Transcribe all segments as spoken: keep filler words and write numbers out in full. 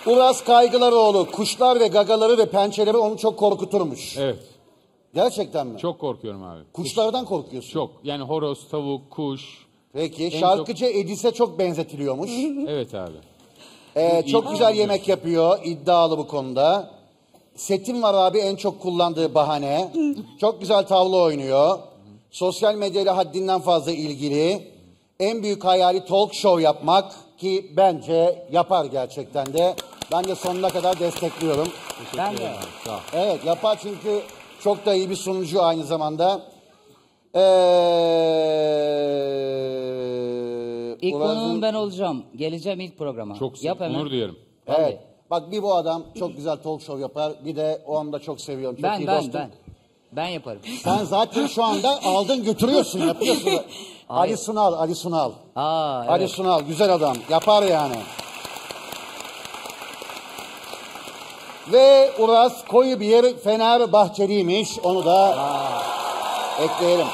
Uras Kaygılaroğlu, kuşlar ve gagaları ve pençeleri onu çok korkuturmuş. Evet. Gerçekten mi? Çok korkuyorum abi. Kuşlardan korkuyorsun. Çok. Yani horoz, tavuk, kuş. Peki. En Şarkıcı çok... Edis'e çok benzetiliyormuş. Evet abi. Ee, çok güzel yemek yapıyor. İddialı bu konuda. Setim var abi, en çok kullandığı bahane. Çok güzel tavla oynuyor. Sosyal medyayla haddinden fazla ilgili. En büyük hayali talk show yapmak ki bence yapar gerçekten de. Ben de sonuna kadar destekliyorum. Ben de. Evet, yapar çünkü çok da iyi bir sunucu aynı zamanda. Ee, İlk Uraz'ın... konuğum ben olacağım. Geleceğim ilk programa. Çok Yap hemen. onur duyarım. Evet. Bak bir bu adam çok güzel talk show yapar. Bir de o anda çok seviyorum. Çok Ben iyi ben dostum. ben. Ben yaparım. Sen zaten şu anda aldın götürüyorsun, yapıyorsun. Ali Sunal, Ali Sunal. Aa, evet. Ali Sunal güzel adam. Yapar yani. Ve Uras koyu bir Fenerbahçeliymiş. Onu da Aa. ekleyelim.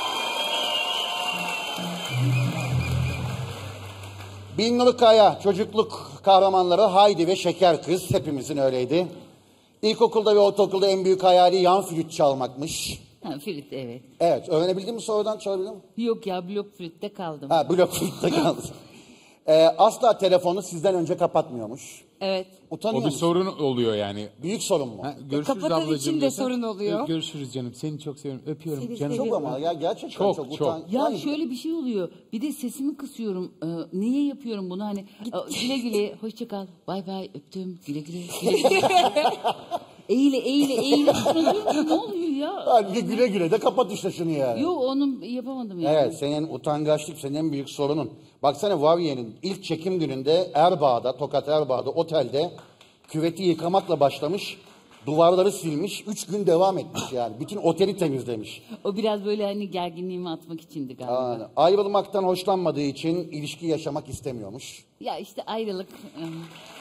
Binnur Kaya, çocukluk kahramanları Haydi ve Şeker Kız. Hepimizin öyleydi. İlkokulda ve ortaokulda en büyük hayali yan flüt çalmakmış. Ha, flüt evet. Evet, öğrenebildin mi sonradan, çalabildin mi? Yok ya, blok flütte kaldım. Ha, blok flütte kaldım. ee, asla telefonu sizden önce kapatmıyormuş. Evet. Utanıyor O bir musun? sorun oluyor yani. Büyük sorun mu? Ha, görüşürüz Kapatan ablacığım için de desen, sorun oluyor. Görüşürüz canım. Seni çok seviyorum. Öpüyorum Seni canım. Çok ama ya gerçekten Çok, çok, çok. utan. Ya Yani- şöyle bir şey oluyor. Bir de sesimi kısıyorum. Ee, niye yapıyorum bunu? Hani "Aa, güle güle, hoşça kal, bay bay, öptüm, güle güle, güle güle." eğile eğile eğile. Sonra diyorum ki, ne oluyor ya? Halbuki güle güle de kapat işte şunu yani. Yok, onu yapamadım yani. Evet, senin utangaçlık senin en büyük sorunun. Baksana Vavriye'nin ilk çekim gününde Erbaa'da, Tokat Erbaa'da otelde küveti yıkamakla başlamış. Duvarları silmiş, üç gün devam etmiş yani. Bütün oteli temizlemiş. O biraz böyle hani gerginliğimi atmak içindi galiba. Yani ayrılmaktan hoşlanmadığı için ilişki yaşamak istemiyormuş. Ya işte ayrılık. ım,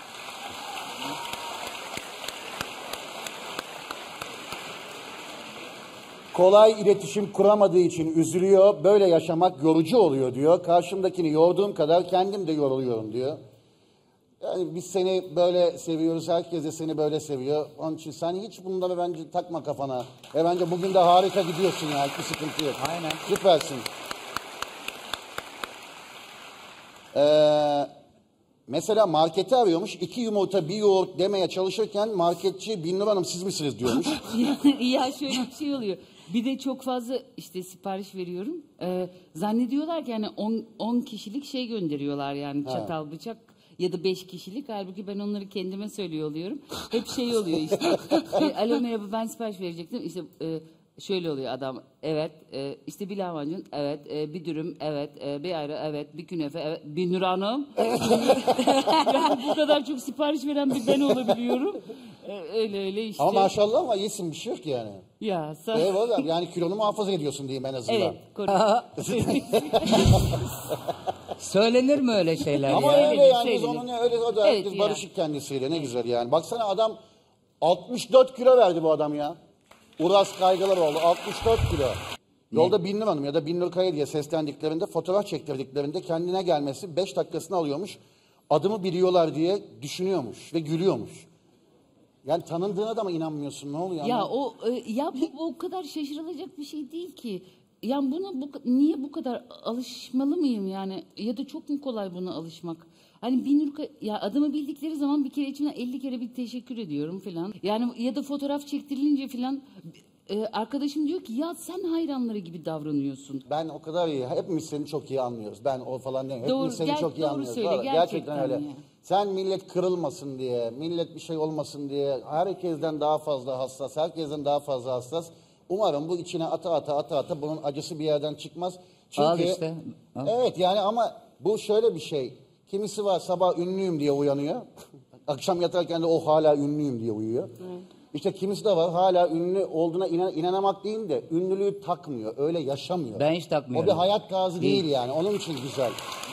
Kolay iletişim kuramadığı için üzülüyor. Böyle yaşamak yorucu oluyor diyor. Karşımdakini yorduğum kadar kendim de yoruluyorum diyor. Yani biz seni böyle seviyoruz. Herkes de seni böyle seviyor. Onun için sen hiç bunları bence takma kafana. Ve bence bugün de harika gidiyorsun ya. Hiçbir sıkıntı yok. Aynen. Süpersin. Ee, mesela marketi arıyormuş. İki yumurta bir yoğurt demeye çalışırken marketçi Binnur Hanım siz misiniz diyormuş. ya şöyle bir şey oluyor. Bir de çok fazla işte sipariş veriyorum. Ee, zannediyorlar ki yani on kişilik şey gönderiyorlar yani Ha. çatal bıçak ya da beş kişilik. Halbuki ben onları kendime söylüyor oluyorum. Hep şey oluyor işte. e, Alo merhaba, ben sipariş verecektim. İşte e, şöyle oluyor adam. Evet e, işte bir lahmacun, evet e, bir dürüm, evet e, bir ayrı, evet bir künefe, evet bir Nur Hanım. Yani bu kadar çok sipariş veren bir ben olabiliyorum. E, öyle öyle işte. Ama maşallah ama iyisin, bir şey yok yani. Ya sağ Eyvallah, yani kilonu muhafaza ediyorsun diyeyim en azından. Evet, koru. Söylenir mi öyle şeyler Ama ya? öyle yani Sevgili. biz onun öyle o da Evet herkes ya. barışık kendisiyle, ne güzel yani. Baksana adam altmış dört kilo verdi bu adam ya. Uras Kaygılaroğlu altmış dört kilo. Yolda Binnur Hanım ya da Binnur Kaya diye seslendiklerinde, fotoğraf çektirdiklerinde kendine gelmesi beş dakikasını alıyormuş. Adımı biliyorlar diye düşünüyormuş ve gülüyormuş. Yani tanındığına da mı inanmıyorsun, ne oluyor? Ya ama? o e, ya bu, bu o kadar şaşırılacak bir şey değil ki. Yani buna bu, niye bu kadar alışmalı mıyım yani, ya da çok mu kolay buna alışmak? Hani Binnur Kaya- ya adımı bildikleri zaman bir kere içimden elli kere bir teşekkür ediyorum falan. Yani ya da fotoğraf çektirilince falan e, arkadaşım diyor ki ya sen hayranları gibi davranıyorsun. Ben o kadar iyi, hepimiz seni çok iyi anlıyoruz. Ben o falan değil, Doğru, hepimiz seni ger- çok iyi doğru anlıyoruz. söyle, Vallahi gerçekten gerçekten öyle. ya. Sen millet kırılmasın diye, millet bir şey olmasın diye herkesten daha fazla hassas, herkesten daha fazla hassas. Umarım bu içine ata ata ata ata bunun acısı bir yerden çıkmaz. Çünkü, Al işte. Al. Evet yani ama bu şöyle bir şey. Kimisi var sabah ünlüyüm diye uyanıyor. Akşam yatarken de o hala ünlüyüm diye uyuyor. İşte kimisi de var hala ünlü olduğuna inan, inanamak değil de ünlülüğü takmıyor. Öyle yaşamıyor. Ben hiç takmıyorum. O bir hayat gazı değil yani. Onun için güzel.